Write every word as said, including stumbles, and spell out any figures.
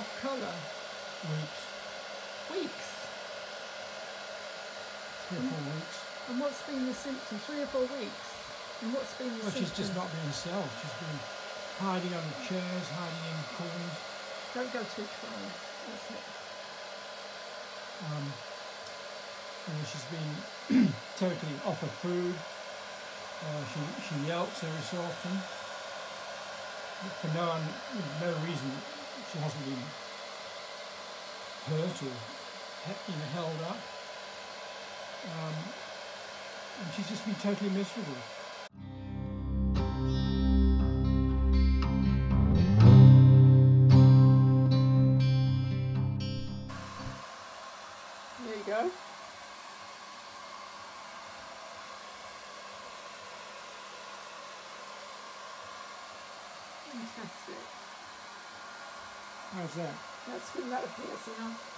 off colour? Weeks. Weeks? Three or four weeks. And what's been the symptom? Three or four weeks? And what's been the Well, symptom? she's just not been herself. She's been hiding under chairs, hiding in corners. Don't go too far. That's it. Um, you know, she's been totally off her food. Uh, she, she yelps every so often. For no, un, no reason, she hasn't been hurt or you know, held up. Um, and she's just been totally miserable. There you go. Fantastic. How's that? That's, that appears enough.